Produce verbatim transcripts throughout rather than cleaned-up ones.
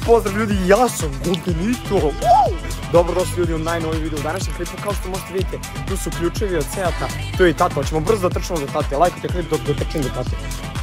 Pozdrav ljudi, ja sam Gubenito. Dobro došli ljudi u najnoviji video. U današnjem klipu, kao što možete vidjeti, tu su ključevi od Seata. Tu je i tata, hoćemo brzo da trčimo do tate. Lajkujte klip dok dotrčim do tate.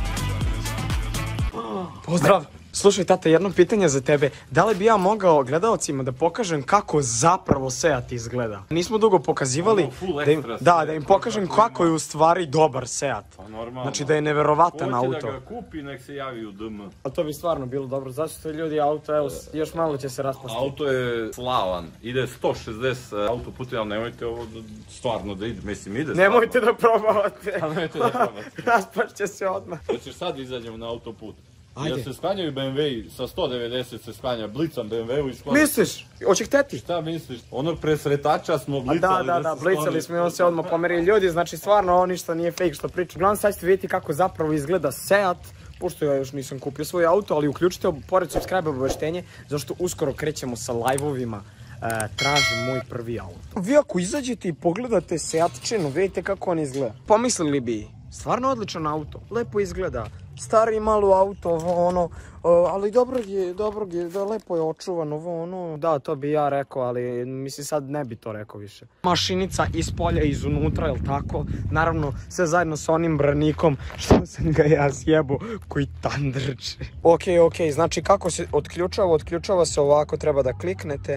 Pozdrav! Slušaj tata, jedno pitanje za tebe. Da li bi ja mogao gledalcima da pokažem kako zapravo Seat izgleda? Nismo dugo pokazivali, da im, da, da im pokažem kako je u stvari dobar Seat. Znači da je neverovatan auto. Hoće da ga kupi, nek se javi u D M. A to bi stvarno bilo dobro, zato što ljudi auto, evo, još malo će se raspasti. Auto je slavan, ide sto šezdeset autoputa, ali nemojte ovo stvarno da ide, mislim ide stvarno. Nemojte da probavate. Nemojte da probavate. Raspašće se odmah. Hoćeš sad izađemo na autoput. Jer se sklanjaju B M W, sa sto devedeset se sklanja Blicom B M W i sklanjaju. Misliš? Hoće hteti? Šta misliš? Onog presretača smo blicali da, da, da, blicali smo i on se odmah pomeri. Ljudi, znači stvarno ovo ništa nije fake što pričam. Uglavnom sad ćete vidjeti kako zapravo izgleda Seat, pošto ja još nisam kupio svoj auto, ali uključite pored subscribe obaveštenje, zašto uskoro krećemo sa live-ovima. Uh, tražim moj prvi auto. Vi ako izađete i pogledate Seatčinu, vidite kako on izgleda. Pomislili bi, stvarno odličan auto, lepo izgleda. Stari malo auto, ono, uh, ali dobro je, dobro je, da lepo je očuvan, ovo, ono. Da, to bi ja rekao, ali mislim sad ne bi to rekao više. Mašinica iz polja, iz unutra, jel tako? Naravno, sve zajedno sa onim branikom, što sam ga ja sjebo, koji tandrče. Ok, ok, znači kako se otključava? Otključava se ovako, treba da kliknete.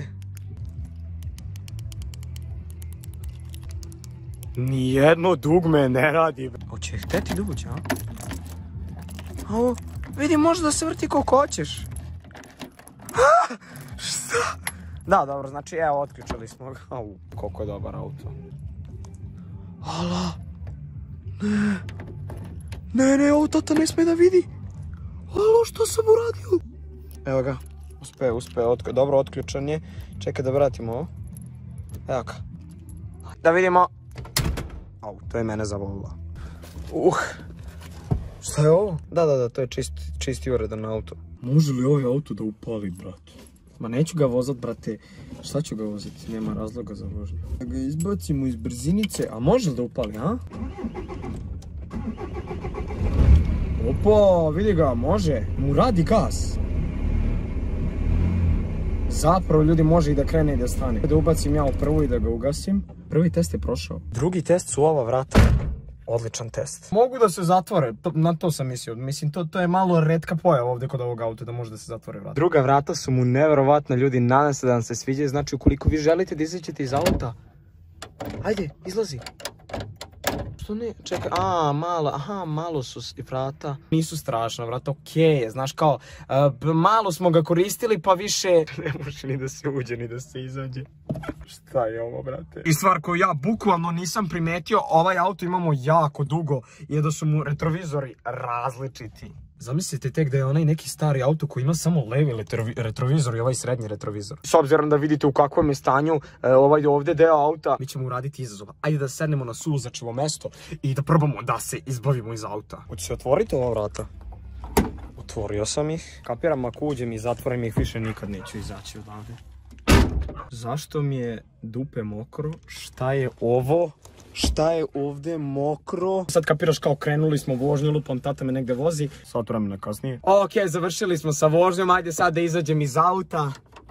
Nijedno dugme ne radi. Hoće hteti da uđe, a? Ovo, vidi, može da se vrti koliko hoćeš. Šta? Da, dobro, znači, evo, otključali smo ga. Au, koliko je dobar auto. Ala. Ne. Ne, ne, ovo tata ne sme da vidi. Alo, što sam uradio? Evo ga, uspe, uspe, otk dobro, otključan je. Čekaj da vratimo ovo. Evo ga. Da vidimo. Au, to je mene zavolila. Uh. Šta je ovo? Da, da, da, to je čist, čisti uredan auto. Može li ovaj auto da upali, brate? Ma neću ga vozat, brate. Šta ću ga voziti? Nema razloga za vožnju. Da ga izbacimo iz brzinice, a može li da upali, a? Opa, vidi ga, može. Mu radi gas. Zapravo, ljudi, može i da krene i da stane. Da ubacim ja u prvu i da ga ugasim. Prvi test je prošao. Drugi test su ova vrata. Odličan test. Mogu da se zatvore, na to sam mislio. Mislim, to, to je malo retka pojava ovdje kod ovog auta da može da se zatvore vrata. Druga vrata su mu neverovatna, ljudi, nadam se da vam se sviđaju. Znači, ukoliko vi želite da izađete iz auta, ajde, izlazi. Što ne? Čekaj, a, malo, aha, malo su vrata. Nisu strašna vrata, okej je, znaš kao, uh, malo smo ga koristili pa više ne može ni da se uđe, ni da se izađe. Šta je ovo, brate? I stvar koju ja bukvalno nisam primetio, ovaj auto imamo jako dugo, je da su mu retrovizori različiti. Zamislite tek da je onaj neki stari auto koji ima samo levi retrovizor i ovaj srednji retrovizor. S obzirom da vidite u kakvom je stanju ovaj ovdje deo auta, mi ćemo uraditi izazov. Ajde da sednemo na suvozačivo mesto i da probamo da se izbavimo iz auta. Hoće se otvoriti ova vrata? Otvorio sam ih. Kapiram, ako uđem i zatvorim ih, više nikad neću izaći odavde. Zašto mi je dupe mokro? Šta je ovo? Šta je ovdje mokro? Sad kapiraš kao krenuli smo vožnju, lupom, tata me negde vozi. Sat vremena kasnije. Ok, završili smo sa vožnjom, ajde sad da izađem iz auta.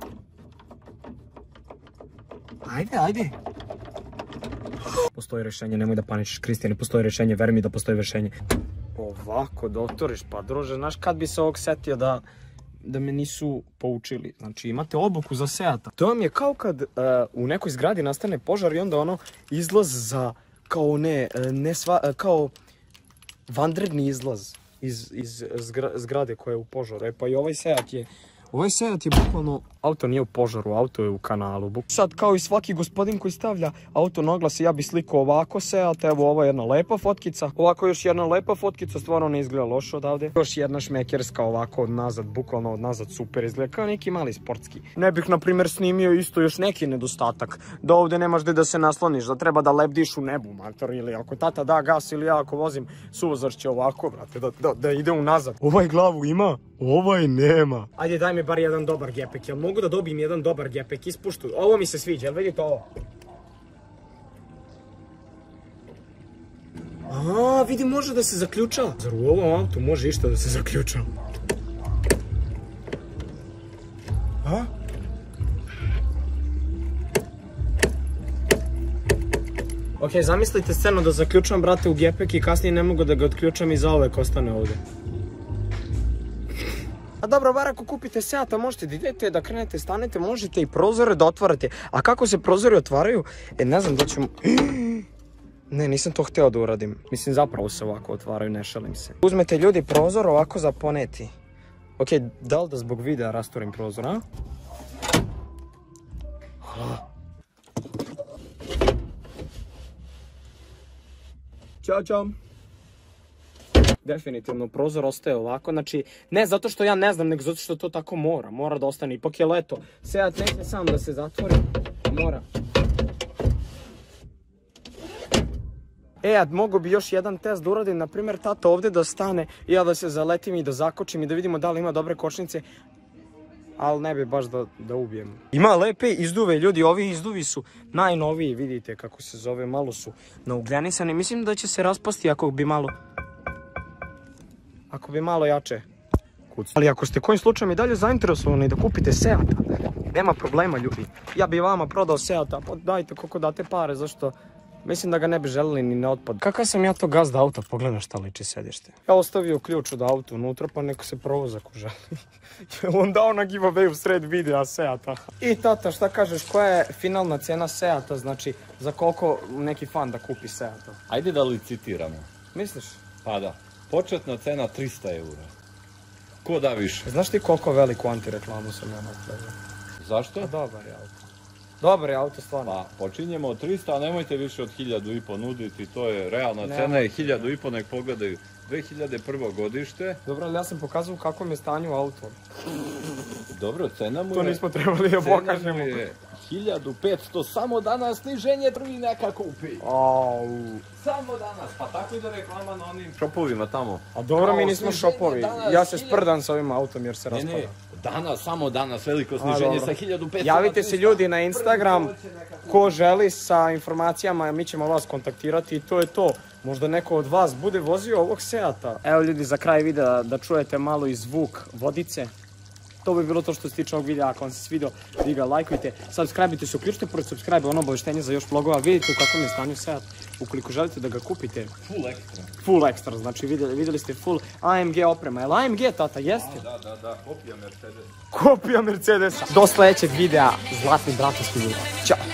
Ajde, ajde. Postoji rješenje, nemoj da paničiš, Kristijane, postoji rješenje, veri mi da postoji rješenje. Ovako da otvoriš, pa druže, znaš kad bi se ovog setio da... da me nisu poučili. Znači imate obuku za Seata. To vam je kao kad uh, u nekoj zgradi nastane požar i onda ono izlaz za kao ne, ne sva, kao vanredni izlaz iz, iz zgra, zgrade koja je u požaru. E pa i ovaj Seat je, ovaj Seat je bukvalno, auto nije u požaru, auto je u kanalu. Sad kao i svaki gospodin koji stavlja auto na oglas, ja bi slikao ovako Seat, evo ovo je jedna lepa fotkica, ovako još jedna lepa fotkica, stvarno ne izgleda loše odavde. Još jedna šmekerska ovako od nazad, bukvalno od nazad super izgleda, kao neki mali sportski. Ne bih na primjer snimio isto još neki nedostatak, da ovdje nemaš gdje da se nasloniš, da treba da lebdiš u nebu, mator, ili ako tata da gas ili ja ako vozim suvozač će ovako, brate, da, da, da ide unazad. Ovaj glavu ima, ovaj nema. Ajde daj mi bar jedan dobar gepek, jel mogu da dobijem jedan dobar gepek, ispuštuj. Ovo mi se sviđa, jel vidite ovo? A, vidi, može da se zaključa. Zar u ovom autu može išta da se zaključa? Ha? Ok, zamislite scenu da zaključam, brate, u gepek i kasnije ne mogu da ga otključam i zaovek ostane ovdje. A dobro, bar ako kupite Seata, možete da idete, da krenete, stanete, možete i prozore da otvarate. A kako se prozori otvaraju? E, ne znam da ćemo... Ne, nisam to hteo da uradim. Mislim, zapravo se ovako otvaraju, ne šalim se. Uzmete ljudi prozor ovako za poneti. Ok, da li da zbog videa rasturim prozor, a? Ćao, čao. Definitivno, prozor ostaje ovako, znači, ne zato što ja ne znam, nego zato što to tako mora, mora da ostane, ipak je leto. Seat neće sam da se zatvori, mora. E, a mogu bi još jedan test da uradim, na primjer, tata ovdje da stane i ja da se zaletim i da zakočim i da vidimo da li ima dobre kočnice, ali ne bi baš da, da ubijem. Ima lepe izduve, ljudi, ovi izduvi su najnoviji, vidite kako se zove, malo su naugljenisani, mislim da će se raspasti ako bi malo... Ako bi malo jače kucali. Ali ako ste kojim slučajem i dalje zainteresovani da kupite Seata, nema problema, ljudi. Ja bi vama prodao Seata, pa dajte koliko date pare, zašto mislim da ga ne bi želeli ni na otpad. Kakav sam ja to gazda auta, pogledaj šta liči sedište. Ja ostavio ključ od auta unutra, pa neko se provoz ako želi. On dao na giveaway u sred videa Seata. I tata, šta kažeš, koja je finalna cena Seata, znači za koliko neki fan da kupi Seata? Ajde da licitiramo. Misliš? Pa da. Početna cena trista eura. Ko da više? Znaš ti koliko veliku antireklamu sam ja napravio? Zašto? A dobar je auto. Dobar je auto, stvarno. Pa, počinjemo od trista, a nemojte više od hiljadu i po nuditi, to je realna cena i hiljadu i po nek pogledaju. dve hiljade prvo godište. Dobro, ali ja sam pokazao u kakvom je stanju auto. Dobro, cena mu je... To nismo trebali da pokažemo. Cena mu je hiljadu petsto, samo danas sniženje drugi neka kupi. Au. Samo danas, pa tako ide reklama na onim šopovima tamo. A dobro, mi nismo šopovi, ja se sprdam s ovim autom jer se raspada. Ne, ne, danas, samo danas, veliko sniženje sa hiljadu petsto. Javite se ljudi na Instagram, ko želi sa informacijama, mi ćemo vas kontaktirati i to je to. Možda neko od vas bude vozio ovog Seata. Evo ljudi, za kraj videa da čujete malo i zvuk vodice. To bi bilo to što se tiče ovog videa, ako vam se svidio, vi ga lajkujte, subscribe-ite se, uključite pored subscribe ono obaveštenje za još vlogova, vidite u kakvom je stanju Seat, ukoliko želite da ga kupite. Full extra. Full extra, znači vidjeli, vidjeli ste full A M G oprema, je li A M G tata, jeste? Da, da, da, kopija Mercedes. Kopija Mercedesa. Do sljedećeg videa, zlatni bratovski video. Ćao!